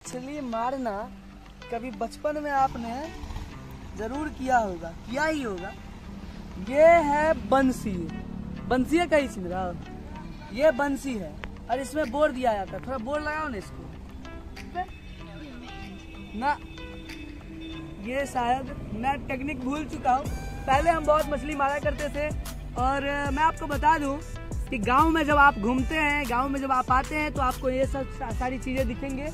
मछली मारना कभी बचपन में आपने जरूर किया होगा, किया ही होगा। ये है बंसी। बंसी है कहीं सिंदरा, ये बंसी है और इसमें बोर दिया जाता है। थोड़ा बोर लगाओ ना इसको ना। ये शायद मैं टेक्निक भूल चुका हूँ। पहले हम बहुत मछली मारा करते थे और मैं आपको बता दूं कि गांव में जब आप घूमते हैं, गांव में जब आप आते हैं तो आपको ये सब सारी चीजें दिखेंगे।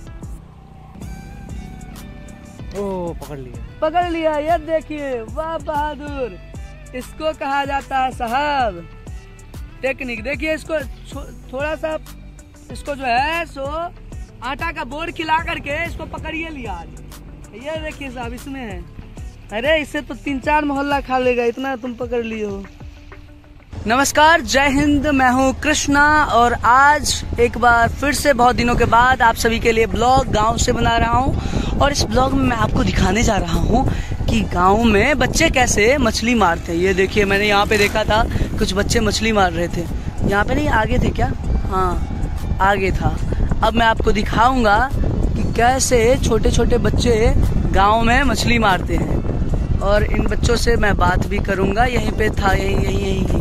ओ पकड़ लिया। ये देखिए, वाह बहादुर, इसको कहा जाता है साहब टेक्निक। देखिए इसको थोड़ा सा इसको जो है सो आटा का बोर खिला करके इसको पकड़िए लिया। ये देखिए साहब इसमें है। अरे इससे तो 3-4 मोहल्ला खा लेगा, इतना तुम पकड़ लिए हो। नमस्कार, जय हिंद, मैं हूँ कृष्णा और आज एक बार फिर से बहुत दिनों के बाद आप सभी के लिए ब्लॉग गांव से बना रहा हूँ। और इस ब्लॉग में मैं आपको दिखाने जा रहा हूँ कि गांव में बच्चे कैसे मछली मारते हैं। ये देखिए, मैंने यहाँ पे देखा था कुछ बच्चे मछली मार रहे थे। यहाँ पे नहीं, आगे थे क्या? हाँ आगे था। अब मैं आपको दिखाऊंगा कि कैसे छोटे छोटे बच्चे गाँव में मछली मारते हैं और इन बच्चों से मैं बात भी करूंगा। यहीं पे था, यहीं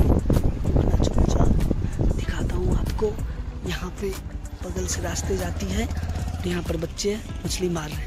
दिखाता हूँ आपको। यहाँ पे बगल से रास्ते जाती है और यहाँ पर बच्चे मछली मार रहे हैं।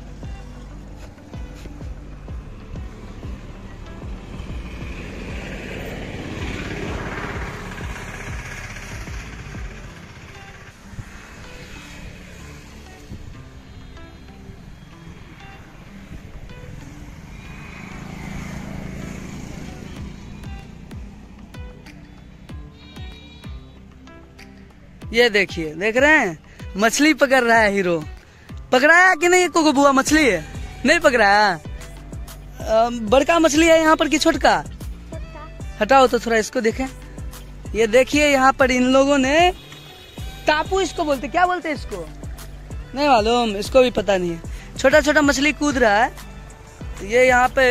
ये देखिए, देख रहे हैं मछली पकड़ रहा है हीरो। पकड़ाया कि नहीं? को बुआ मछली है, नहीं पकड़ाया। बड़का मछली है यहाँ पर कि छोटका? हटाओ तो थोड़ा इसको देखें। ये देखिए, यहाँ पर इन लोगों ने टापू इसको बोलते, क्या बोलते हैं इसको नहीं मालूम, इसको भी पता नहीं है। छोटा छोटा मछली कूद रहा है। ये यहाँ पे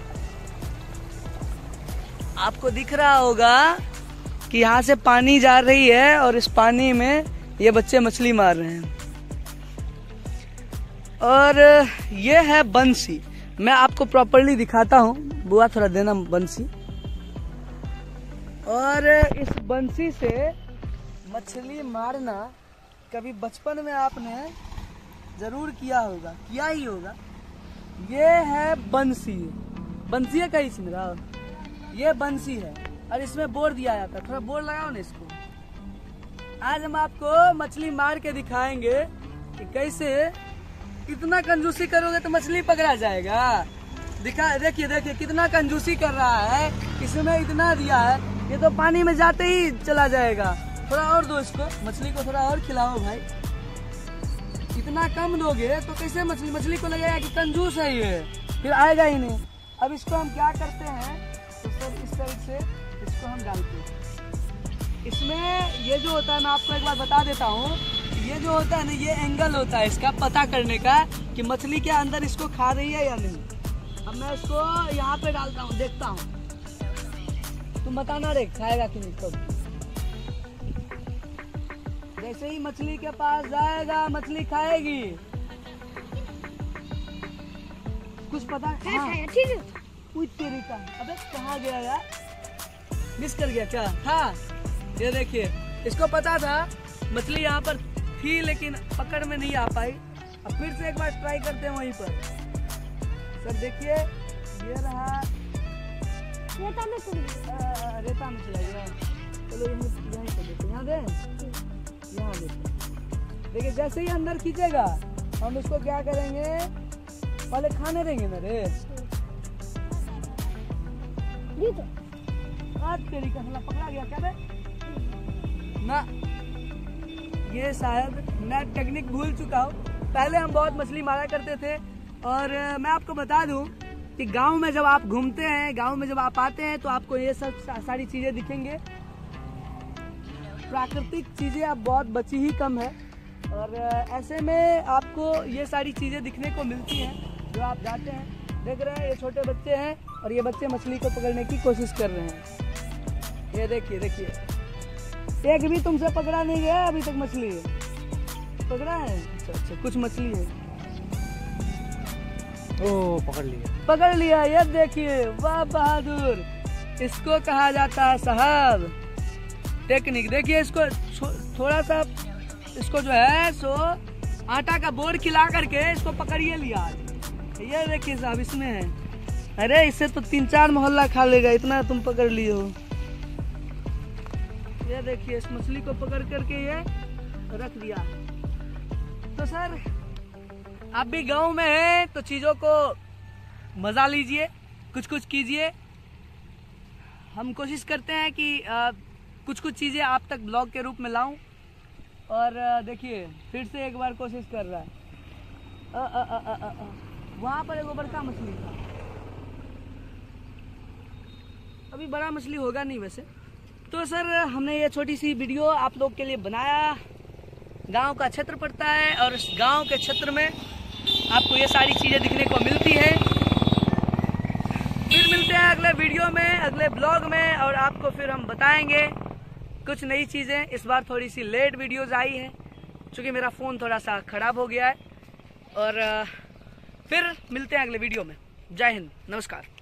आपको दिख रहा होगा कि यहाँ से पानी जा रही है और इस पानी में ये बच्चे मछली मार रहे हैं। और ये है बंसी। मैं आपको प्रॉपर्ली दिखाता हूँ। बुआ थोड़ा देना बंसी। और इस बंसी से मछली मारना कभी बचपन में आपने जरूर किया होगा, किया ही होगा। ये है बंसी। बंसी है कहीं सिंदरा, ये बंसी है और इसमें बोर दिया जाता है। थोड़ा बोर लगाओ ना इसको। आज हम आपको मछली मार के दिखाएंगे कि कैसे इतना कंजूसी करोगे तो मछली पकड़ा जाएगा। देखिए कितना कंजूसी कर रहा है। इसमें इतना दिया है, ये तो पानी में जाते ही चला जाएगा। थोड़ा और दो इसको, मछली को थोड़ा और खिलाओ भाई। इतना कम दोगे तो कैसे मछली को लगेगा कि कंजूस है ये, फिर आएगा ही नहीं। अब इसको हम क्या करते हैं तो सर इस तरह से इसको हम डालते हैं। इसमें ये जो होता है, मैं आपको एक बार बता देता हूँ। ये जो होता है ना, ये एंगल होता है इसका पता करने का कि मछली के अंदर इसको खा रही है या नहीं। अब मैं इसको यहाँ पे डालता हूँ, देखता हूँ, तुम बताना रे खाएगा कि नहीं। तब जैसे ही मछली के पास जाएगा मछली खाएगी। कुछ पता? हाँ। ठीक है। तेरी का, अबे कहाँ गया यार, मिस कर गया क्या? हाँ ये देखिए, इसको पता था मछली यहाँ पर थी लेकिन पकड़ में नहीं आ पाई। अब फिर से एक बार ट्राई करते हैं वहीं पर। सर देखिए, ये रहा रेता में चला गया। चलो यहीं कर देते, यहाँ दे, यहाँ देते। देखिए जैसे ही अंदर खींचेगा हम इसको क्या करेंगे, पहले खाने देंगे ना रे। तेरी का पकड़ा गया क्या बे? ना, ये शायद मैं टेक्निक भूल चुका हूँ। पहले हम बहुत मछली मारा करते थे और मैं आपको बता दूं कि गांव में जब आप घूमते हैं, गांव में जब आप आते हैं तो आपको ये सब सारी चीजें दिखेंगे। प्राकृतिक चीजें अब बहुत बची ही कम है और ऐसे में आपको ये सारी चीजें दिखने को मिलती हैं जो आप जाते हैं। देख रहे हैं ये छोटे बच्चे हैं और ये बच्चे मछली को पकड़ने की कोशिश कर रहे हैं। ये देखिए, एक भी तुमसे पकड़ा नहीं गया अभी तक। मछली पकड़ा है? अच्छा, कुछ मछली है। ओ पकड़ लिया। पकड़ लिया। ये देखिए, वाह बहादुर, इसको कहा जाता है साहब टेक्निक। देखिए इसको थोड़ा सा, इसको जो है सो आटा का बोर खिला करके इसको पकड़िए लिया आज। ये देखिए साहब, इसमें है। अरे इससे तो 3-4 मोहल्ला खा लेगा, इतना तुम पकड़ लिए हो। ये देखिए, इस मछली को पकड़ करके ये रख दिया। तो सर आप भी गांव में हैं तो चीज़ों को मज़ा लीजिए, कुछ कुछ कीजिए। हम कोशिश करते हैं कि कुछ कुछ चीज़ें आप तक ब्लॉग के रूप में लाऊं। और देखिए फिर से एक बार कोशिश कर रहा है। वहाँ पर एक बड़का मछली था, अभी बड़ा मछली होगा नहीं वैसे। तो सर हमने ये छोटी सी वीडियो आप लोग के लिए बनाया। गांव का क्षेत्र पड़ता है और इस गांव के क्षेत्र में आपको ये सारी चीज़ें दिखने को मिलती हैं। फिर मिलते हैं अगले वीडियो में, अगले ब्लॉग में, और आपको फिर हम बताएंगे कुछ नई चीज़ें। इस बार थोड़ी सी लेट वीडियोस आई है क्योंकि मेरा फ़ोन थोड़ा सा ख़राब हो गया है। और फिर मिलते हैं अगले वीडियो में। जय हिंद, नमस्कार।